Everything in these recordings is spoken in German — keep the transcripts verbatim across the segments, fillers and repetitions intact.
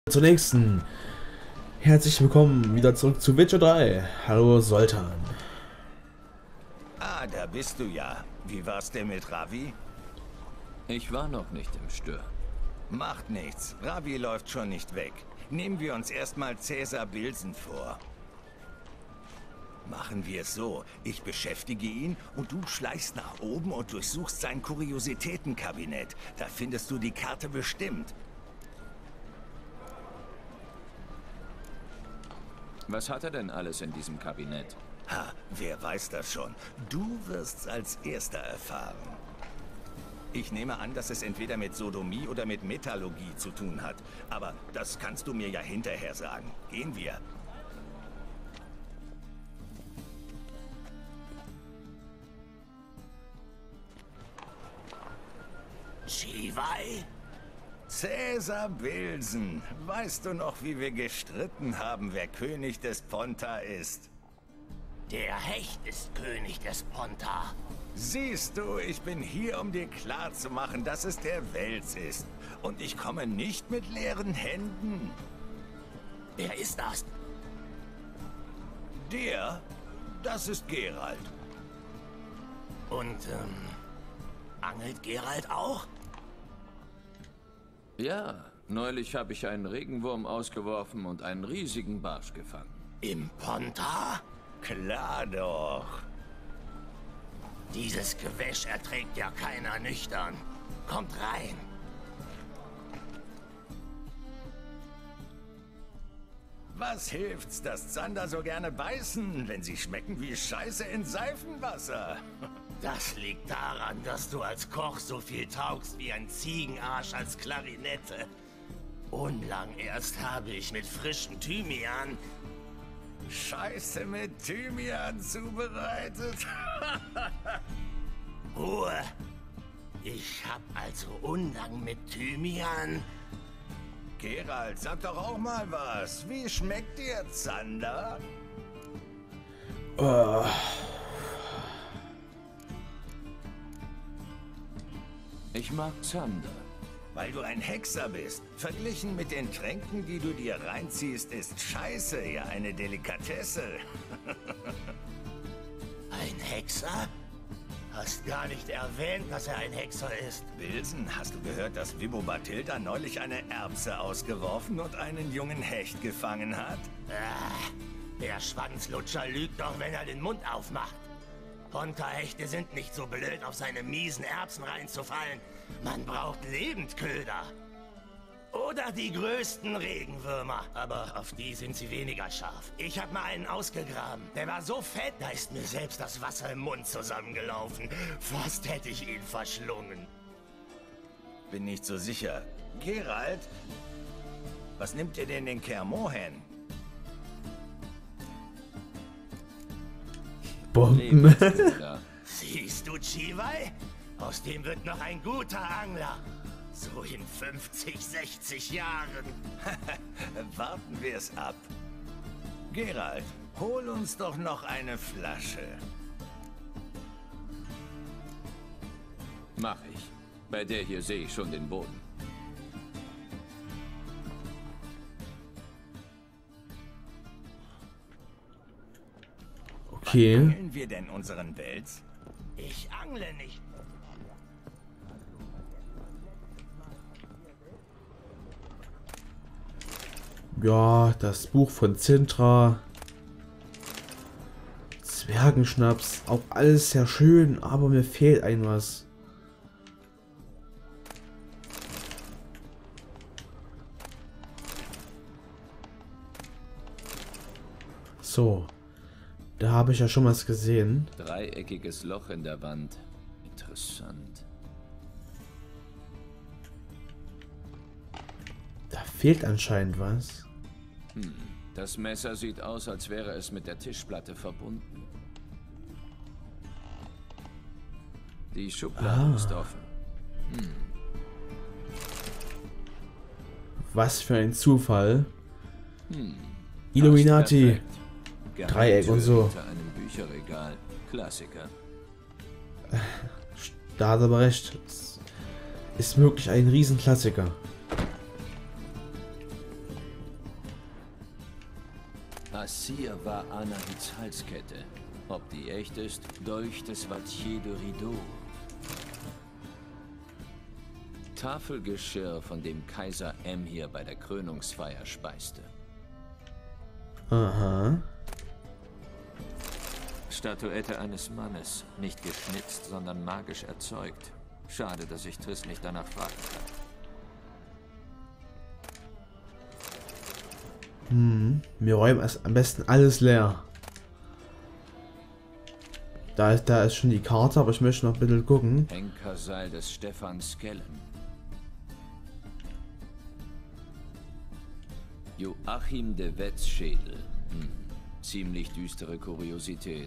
Zur nächsten. Herzlich willkommen wieder zurück zu Witcher drei. Hallo Soltan. Ah, da bist du ja. Wie war's denn mit Ravi? Ich war noch nicht im Stör. Macht nichts. Ravi läuft schon nicht weg. Nehmen wir uns erstmal Cäsar Bilsen vor. Machen wir es so. Ich beschäftige ihn und du schleichst nach oben und durchsuchst sein Kuriositätenkabinett. Da findest du die Karte bestimmt. Was hat er denn alles in diesem Kabinett? Ha, wer weiß das schon? Du wirst's als Erster erfahren. Ich nehme an, dass es entweder mit Sodomie oder mit Metallurgie zu tun hat. Aber das kannst du mir ja hinterher sagen. Gehen wir. Chivai? Cäsar Bilsen. Weißt du noch, wie wir gestritten haben, wer König des Ponta ist? Der Hecht ist König des Ponta. Siehst du, ich bin hier, um dir klarzumachen, dass es der Wels ist. Und ich komme nicht mit leeren Händen. Wer ist das? Der? Das ist Geralt. Und, ähm, angelt Geralt auch? Ja, neulich habe ich einen Regenwurm ausgeworfen und einen riesigen Barsch gefangen. Im Ponta? Klar doch. Dieses Gewäsch erträgt ja keiner nüchtern. Kommt rein. Was hilft's, dass Zander so gerne beißen, wenn sie schmecken wie Scheiße in Seifenwasser? Das liegt daran, dass du als Koch so viel taugst wie ein Ziegenarsch als Klarinette. Unlang erst habe ich mit frischem Thymian Scheiße mit Thymian zubereitet. Ruhe. Ich hab also Unlang mit Thymian. Geralt, sag doch auch mal was. Wie schmeckt dir Zander? Oh. Ich mag Zander. Weil du ein Hexer bist. Verglichen mit den Tränken, die du dir reinziehst, ist Scheiße ja eine Delikatesse. Ein Hexer? Hast gar nicht erwähnt, dass er ein Hexer ist. Bilsen, hast du gehört, dass Vibo Bathilda neulich eine Erbse ausgeworfen und einen jungen Hecht gefangen hat? Ah, der Schwanzlutscher lügt doch, wenn er den Mund aufmacht. Ponta-Hechte sind nicht so blöd, auf seine miesen Erbsen reinzufallen. Man braucht Lebendköder. Oder die größten Regenwürmer. Aber auf die sind sie weniger scharf. Ich habe mal einen ausgegraben. Der war so fett, da ist mir selbst das Wasser im Mund zusammengelaufen. Fast hätte ich ihn verschlungen. Bin nicht so sicher. Geralt, was nimmt ihr denn den Kermohen? Bomben. Siehst du, Chivai? Aus dem wird noch ein guter Angler. So in fünfzig, sechzig Jahren. Warten wir es ab. Geralt, hol uns doch noch eine Flasche. Mach ich. Bei der hier sehe ich schon den Boden. Okay. Wann angeln wir denn unseren Wels? Ich angle nicht. Ja, das Buch von Zintra. Zwergenschnaps. Auch alles sehr schön, aber mir fehlt ein was. So. Da habe ich ja schon was gesehen. Dreieckiges Loch in der Wand. Interessant. Da fehlt anscheinend was. Hm. Das Messer sieht aus, als wäre es mit der Tischplatte verbunden. Die Schublade Ah. ist offen. Hm. Was für ein Zufall. Hm. Illuminati. Perfekt. Dreieck und so. Hinter einem Bücherregal. Klassiker. Da hat er aber recht. Es ist wirklich ein Riesenklassiker. Assir war Anahits Halskette. Ob die echt ist? Dolch des Vattier de Rideau. Tafelgeschirr, von dem Kaiser Emhyr bei der Krönungsfeier speiste. Aha. Statuette eines Mannes, nicht geschnitzt, sondern magisch erzeugt. Schade, dass ich Triss nicht danach fragen kann. Hm, wir räumen es am besten alles leer. Da ist, da ist schon die Karte, aber ich möchte noch ein bisschen gucken. Henkerseil des Stefan Skellen. Joachim de Wetzschädel. Hm. Ziemlich düstere Kuriosität.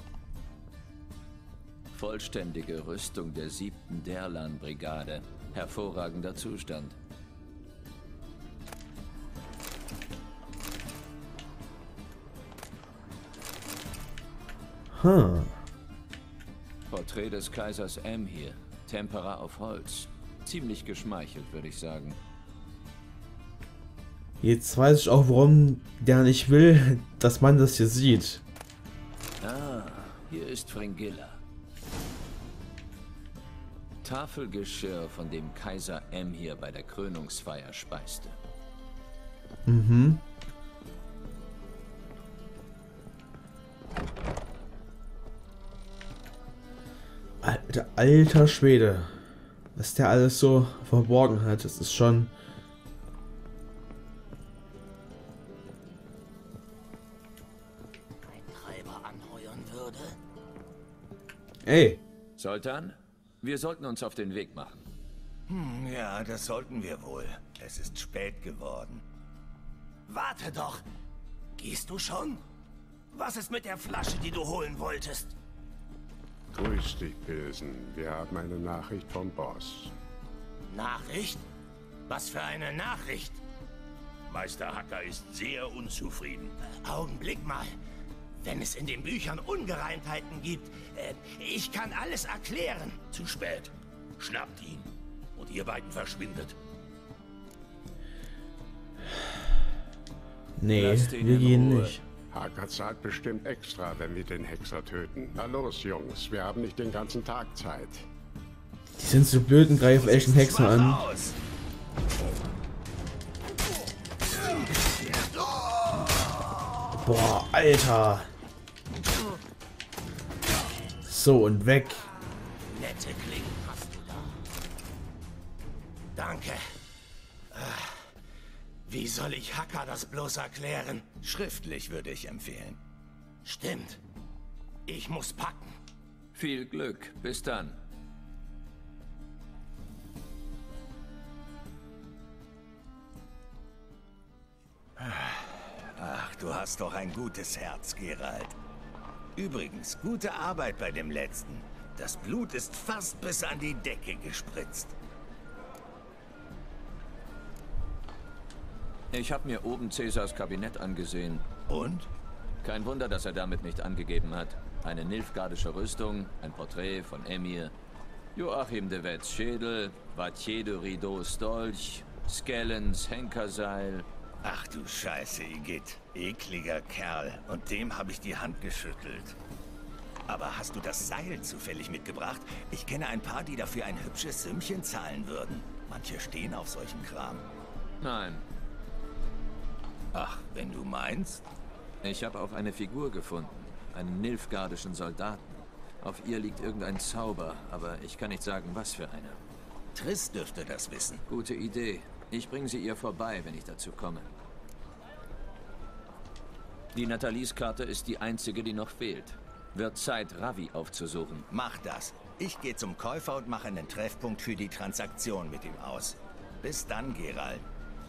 Vollständige Rüstung der siebten Derlan-Brigade. Hervorragender Zustand. Hm. Porträt des Kaisers Emhyr. Tempera auf Holz. Ziemlich geschmeichelt, würde ich sagen. Jetzt weiß ich auch, warum der nicht will, dass man das hier sieht. Ah, hier ist Fringilla. Tafelgeschirr, von dem Kaiser Emhyr bei der Krönungsfeier speiste. Mhm. Alter, alter Schwede. Was der alles so verborgen hat, das ist schon... Ey. Sultan, wir sollten uns auf den Weg machen. Hm, ja, das sollten wir wohl. Es ist spät geworden. Warte doch. Gehst du schon? Was ist mit der Flasche, die du holen wolltest? Grüß dich, Pilsen. Wir haben eine Nachricht vom Boss. Nachricht? Was für eine Nachricht? Meister Hacker ist sehr unzufrieden. Äh, Augenblick mal. Wenn es in den Büchern Ungereimtheiten gibt, äh, ich kann alles erklären. Zu spät. Schnappt ihn. Und ihr beiden verschwindet. Nee, Lasst ihn wir in gehen Ruhe. nicht. Hacker zahlt bestimmt extra, wenn wir den Hexer töten. Na los, Jungs. Wir haben nicht den ganzen Tag Zeit. Die sind so blöd und greifen echten Hexen an. Aus. Boah, Alter. So, und weg. Nette Klingen hast du da. Danke. Ah, wie soll ich Hacker das bloß erklären? Schriftlich würde ich empfehlen. Stimmt. Ich muss packen. Viel Glück. Bis dann. Ach, du hast doch ein gutes Herz, Geralt. Übrigens, gute Arbeit bei dem letzten. Das Blut ist fast bis an die Decke gespritzt. Ich habe mir oben Cäsars Kabinett angesehen. Und? Kein Wunder, dass er damit nicht angegeben hat. Eine nilfgaardische Rüstung, ein Porträt von Emhyr, Joachim de Wetzschädel, Vattier de Rideaus Dolch, Skellens Henkerseil. Ach du Scheiße, Igitt. Ekliger Kerl. Und dem habe ich die Hand geschüttelt. Aber hast du das Seil zufällig mitgebracht? Ich kenne ein paar, die dafür ein hübsches Sümmchen zahlen würden. Manche stehen auf solchen Kram. Nein, Ach, wenn du meinst. ich habe auch eine Figur gefunden. Einen nilfgaardischen Soldaten. Auf ihr liegt irgendein Zauber, aber ich kann nicht sagen, was für einer. Triss dürfte das wissen. Gute Idee. Ich bringe sie ihr vorbei, wenn ich dazu komme. Die Nathalies-Karte ist die einzige, die noch fehlt. Wird Zeit, Ravi aufzusuchen. Mach das. Ich gehe zum Käufer und mache einen Treffpunkt für die Transaktion mit ihm aus. Bis dann, Geralt.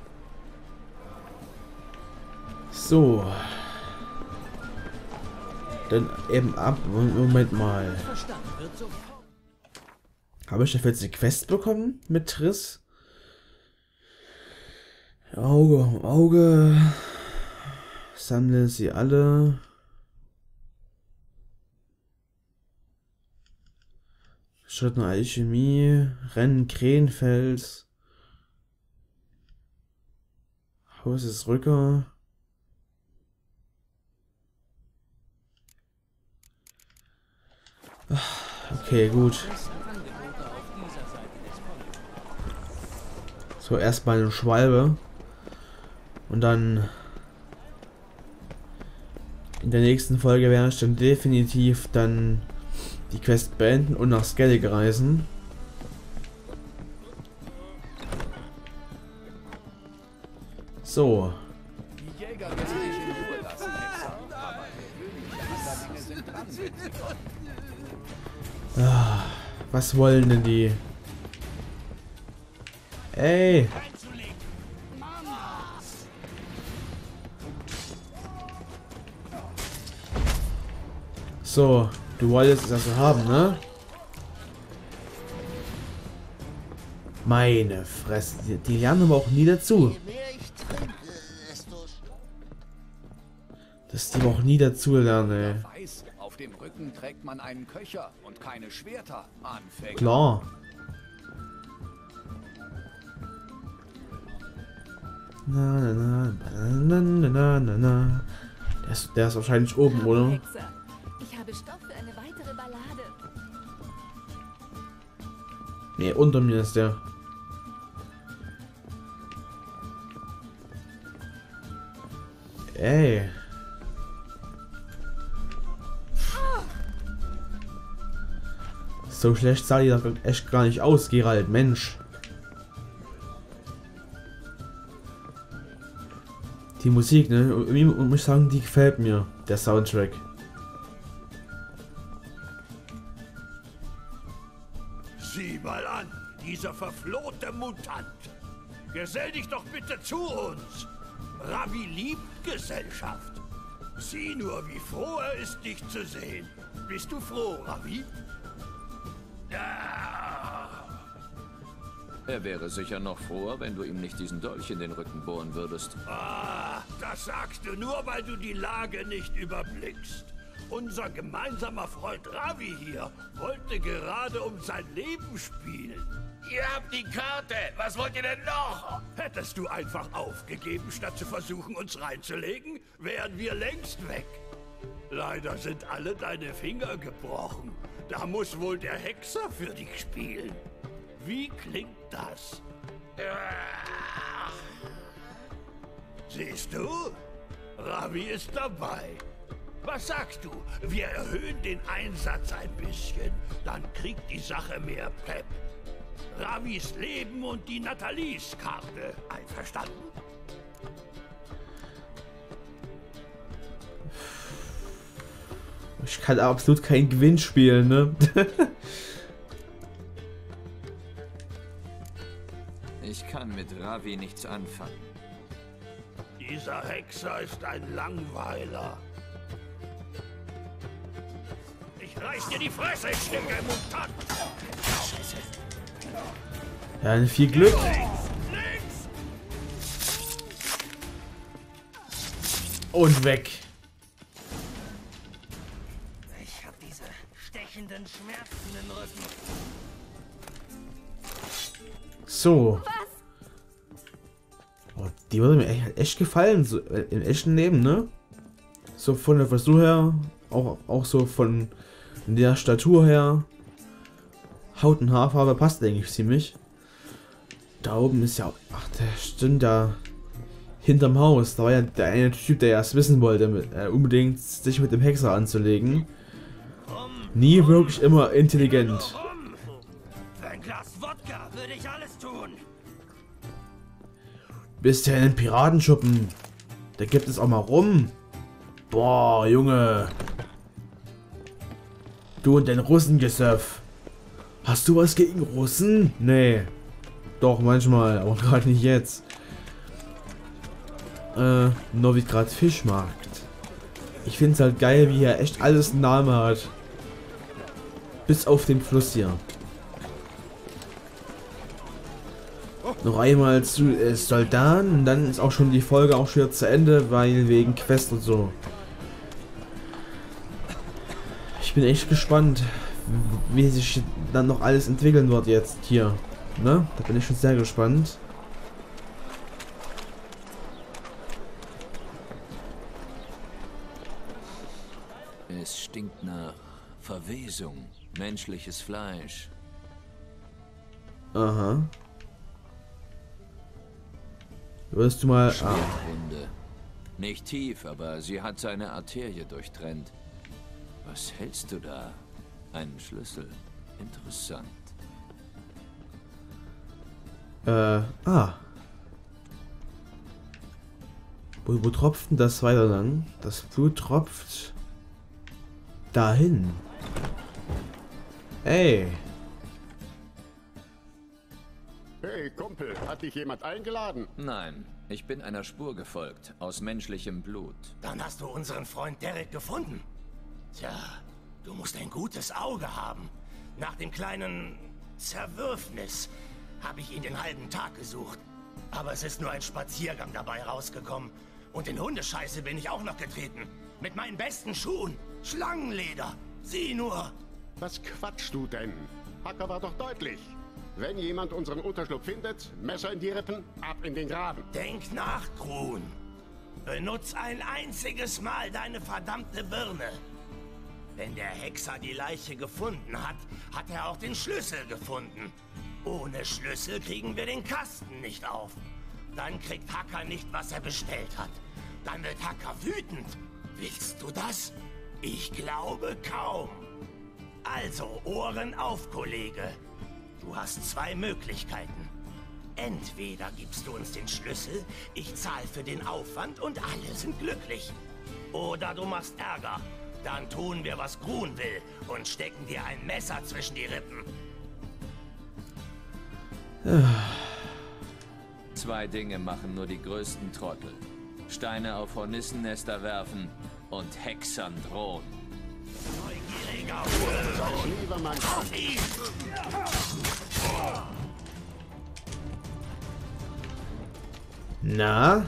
So. Dann eben ab. Moment mal. Habe ich dafür jetzt eine Quest bekommen mit Triss? Auge um Auge. Sammle sie alle. Schritt nach Alchemie. Rennen Krähenfels. Haus des Rücker. Okay, gut. So, erstmal eine Schwalbe. Und dann in der nächsten Folge werde ich dann definitiv dann die Quest beenden und nach Skellig reisen. So. Die Jäger müssen dich in Ruhe lassen, Hexer. Aber gewöhnliche Anderlinge sind dran, wenn sie kommen. Ah, was wollen denn die? Ey! So, du wolltest es also haben, ne? Meine Fresse, die, die lernen aber auch nie dazu. Dass die aber auch nie dazu lernen, ey. Wer weiß, auf dem Rücken trägt man einen Köcher und keine Schwerter. Anfänger. Klar. Na, na, na, na, na, na, na, na. Der ist, der ist wahrscheinlich oben, oder? Hexer, ich habe Stoff für eine weitere Ballade. Ne, unter mir ist der. Ey. So schlecht sah die doch echt gar nicht aus, Geralt, Mensch. Die Musik, ne? Irgendwie muss ich sagen, die gefällt mir, der Soundtrack. Sieh mal an, dieser verflohte Mutant. Gesell dich doch bitte zu uns. Ravi liebt Gesellschaft. Sieh nur, wie froh er ist, dich zu sehen. Bist du froh, Ravi? Ah. Er wäre sicher noch froher, wenn du ihm nicht diesen Dolch in den Rücken bohren würdest. Ah, das sagst du nur, weil du die Lage nicht überblickst. Unser gemeinsamer Freund Ravi hier wollte gerade um sein Leben spielen. Ihr habt die Karte. Was wollt ihr denn noch? Hättest du einfach aufgegeben, statt zu versuchen, uns reinzulegen, wären wir längst weg. Leider sind alle deine Finger gebrochen. Da muss wohl der Hexer für dich spielen. Wie klingt das? Siehst du? Ravi ist dabei. Was sagst du? Wir erhöhen den Einsatz ein bisschen. Dann kriegt die Sache mehr Pep. Ravis Leben und die Nathalies-Karte. Einverstanden? Ich kann absolut kein Gewinn spielen, ne? Ich kann mit Ravi nichts anfangen. Dieser Hexer ist ein Langweiler. Ich reiß dir die Fresse, Stücke, Mutant! Scheiße. Ja, viel Glück. Links! Und weg. Ich hab diese stechenden Schmerzen im Rücken. So. Oh, die würde mir echt, echt gefallen, so im echten Leben, ne? So von der Frisur her, auch, auch so von der Statur her. Haut- und Haarfarbe passt eigentlich ziemlich. Da oben ist ja, ach, der stimmt da hinterm Haus. Da war ja der eine Typ, der erst wissen wollte, mit, äh, unbedingt sich mit dem Hexer anzulegen. Nie wirklich immer intelligent. Für ein Glas Wodka würde ich alles tun. Bist ja in einem Piratenschuppen. Da gibt es auch mal rum. Boah, Junge. Du und dein Russengesöff. Hast du was gegen Russen? Nee. Doch, manchmal, aber gerade nicht jetzt. Äh, Novigrad Fischmarkt. Ich finde es halt geil, wie er echt alles einen Namen hat. Bis auf den Fluss hier. Noch einmal zu äh, Soldan und dann ist auch schon die Folge auch schon wieder zu Ende, weil wegen Quest und so. Ich bin echt gespannt, wie sich dann noch alles entwickeln wird jetzt hier. Ne? Da bin ich schon sehr gespannt. Es stinkt nach Verwesung, menschliches Fleisch. Aha. Wirst du mal... Ah. Schwertwunde. Nicht tief, aber sie hat seine Arterie durchtrennt. Was hältst du da? Einen Schlüssel. Interessant. Äh, ah. Wo, wo tropft denn das weiter lang? Das Blut tropft dahin. Ey. Hey, Kumpel, hat dich jemand eingeladen? Nein, ich bin einer Spur gefolgt, aus menschlichem Blut. Dann hast du unseren Freund Derek gefunden. Tja, du musst ein gutes Auge haben. Nach dem kleinen Zerwürfnis habe ich ihn den halben Tag gesucht. Aber es ist nur ein Spaziergang dabei rausgekommen. Und in Hundescheiße bin ich auch noch getreten. Mit meinen besten Schuhen. Schlangenleder. Sieh nur. Was quatschst du denn? Hacker war doch deutlich. Wenn jemand unseren Unterschlupf findet, Messer in die Rippen, ab in den Graben. Denk nach, Grun. Benutz ein einziges Mal deine verdammte Birne. Wenn der Hexer die Leiche gefunden hat, hat er auch den Schlüssel gefunden. Ohne Schlüssel kriegen wir den Kasten nicht auf. Dann kriegt Hacker nicht, was er bestellt hat. Dann wird Hacker wütend. Willst du das? Ich glaube kaum. Also, Ohren auf, Kollege. Du hast zwei Möglichkeiten. Entweder gibst du uns den Schlüssel, ich zahle für den Aufwand und alle sind glücklich. Oder du machst Ärger. Dann tun wir, was Grun will und stecken dir ein Messer zwischen die Rippen. Zwei Dinge machen nur die größten Trottel. Steine auf Hornissennester werfen und Hexern drohen. Neugieriger Hurensohn! Lieber Mann, Auf ihn! Na?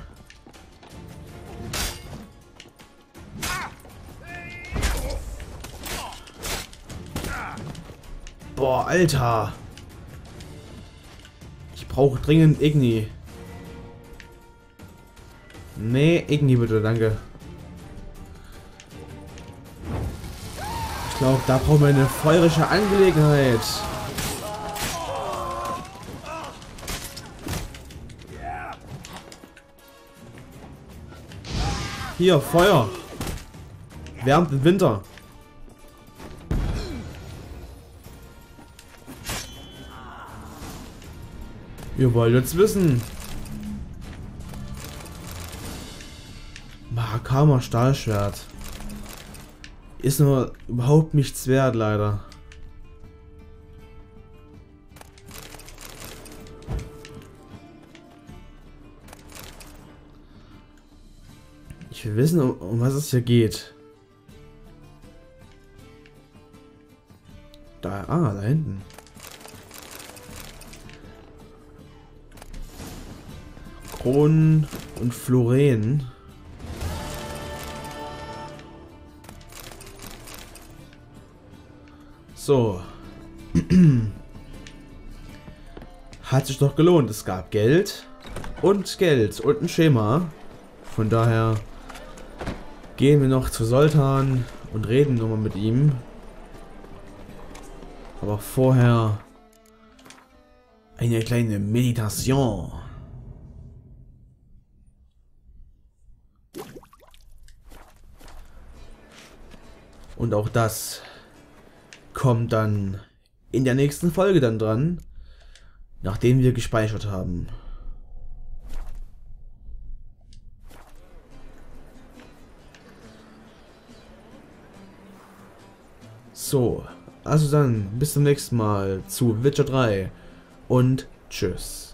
Boah, Alter. Ich brauche dringend Igni. Nee, Igni bitte, danke. Ich glaube, da brauchen wir eine feurische Angelegenheit. Hier, Feuer. Wärmt den Winter. Ihr wollt jetzt wissen. Mahakama Stahlschwert. Ist nur überhaupt nichts wert, leider. Ich will wissen, um, um was es hier geht. Da, ah, da hinten. Kronen und Floren. So. Hat sich doch gelohnt. Es gab Geld und Geld und ein Schema. Von daher gehen wir noch zu Zoltan und reden nochmal mit ihm. Aber vorher eine kleine Meditation. Und auch das kommt dann in der nächsten Folge dann dran, nachdem wir gespeichert haben. So, also dann bis zum nächsten Mal zu Witcher drei und tschüss.